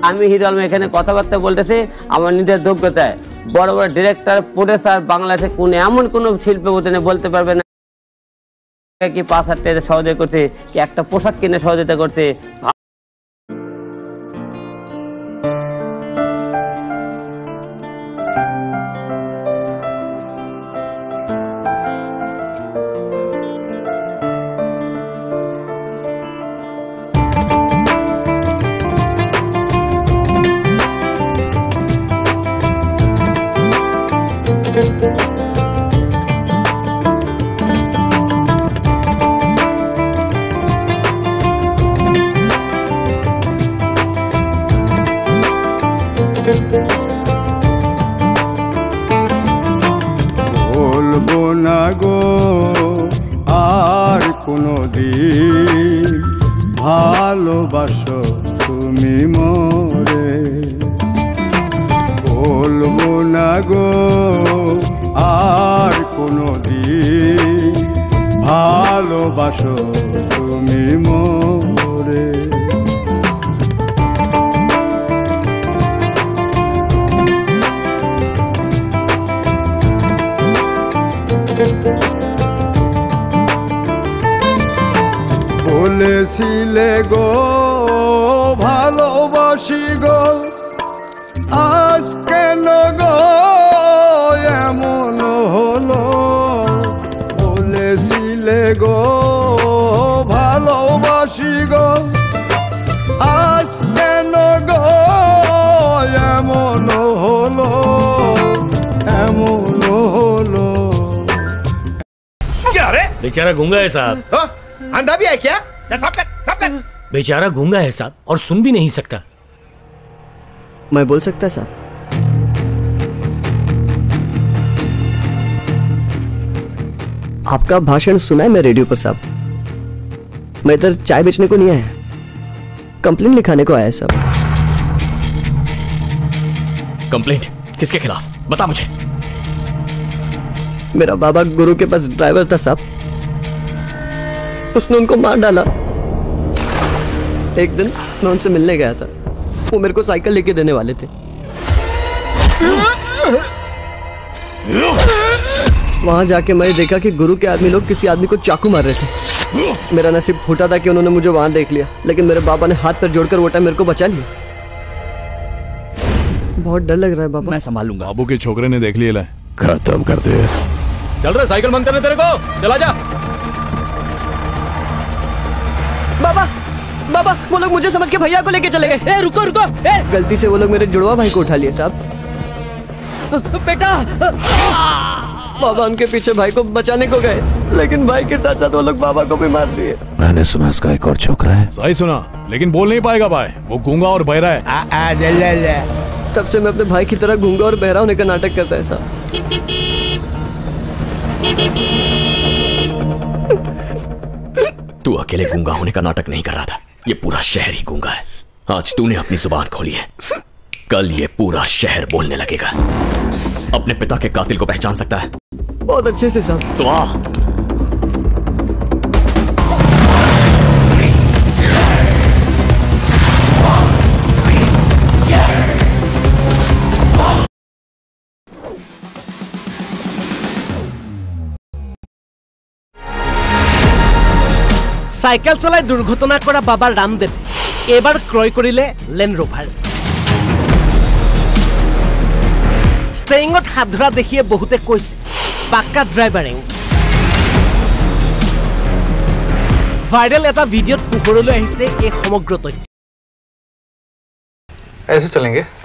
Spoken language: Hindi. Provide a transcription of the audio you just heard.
আমি হিরো আলম এখানে কথাবার্তা বলতেছি আমার নিজের যোগ্যতায়। বড় বড় ডিরেক্টর, প্রোডিউসার বাংলাদেশে এমন কোন শিল্পপতি বলতে পারবে না কি 5,000 টাকা সহযোগিতা করতে, কি একটা পোশাক কিনে সহযোগিতা করতে। বলবো না গো আর কোনদিন ভালোবাসো তুমি মোরে, বলবো না গো আর কোনদিন ভালোবাসো তুমি মোরে। বলেছিলে গো ভালোবাসি গো, আজ কেন গো এমন হলো। বলেছিলে গো ভালোবাসি গো, আজ কেন গো এমন হলো, এমন হলো। बेचारा गूंगा है साहब। अंधा भी है क्या? बेचारा गूंगा है साहब और सुन भी नहीं सकता। मैं बोल सकता साहब? आपका भाषण सुना है मैं रेडियो पर साहब। मैं इधर चाय बेचने को नहीं आया, कंप्लेंट लिखाने को आया साहब। कंप्लेंट किसके खिलाफ बता मुझे। मेरा बाबा गुरु के पास ड्राइवर था साहब, उसने उनको मार डाला। एक दिन मैं उनसे मिलने गया था, वो मेरे को साइकिल लेके देने वाले थे। वहां जाके मैं देखा कि गुरु के आदमी लोग किसी आदमी को चाकू मार रहे थे। मेरा नसीब फूटा था कि उन्होंने मुझे वहां देख लिया, लेकिन मेरे बाबा ने हाथ पर जोड़कर वो टाइम मेरे को बचा लिया। बहुत डर लग रहा है बाबा। मैं संभाल लूंगा। बाबू के छोकरे ने देख लिया, खत्म कर दे। चल रहा साइकिल बंद करने तेरे को, चला जा। बाबा बाबा वो लोग मुझे समझ के भैया को लेके चले गए। ए रुको रुको, गलती से वो लोग मेरे जुड़वा भाई को उठा लिए साहब। बेटा बाबा उनके पीछे भाई को बचाने को गए, लेकिन भाई के साथ साथ वो लोग बाबा को भी मार दिए। मैंने सुना इसका एक और छोकरा है। सही सुना, लेकिन बोल नहीं पाएगा भाई, वो गूंगा और बहरा है। तब से मैं अपने भाई की तरह गूंगा और बहरा होने का नाटक करता है साहब। तू अकेले गूंगा होने का नाटक नहीं कर रहा था, ये पूरा शहर ही गूंगा है। आज तूने अपनी जुबान खोली है, कल ये पूरा शहर बोलने लगेगा। अपने पिता के कातिल को पहचान सकता है? बहुत अच्छे से साहब। तो आ। সাইকেল চলাই দুর্ঘটনা করা বাবা রামদেব এবার ক্রয় করিলে ল্যান্ড রোভার। ষ্টেইঙত হাত ধৰা দেখিয়ে বহুতে কৈছে পাক্কা ড্ৰাইভাৰিং। ভাইৰেল এটা ভিডিঅ'ত পোহৰলৈ আহিছে এই সমগ্ৰ তথ্য। ऐसे चलेंगे।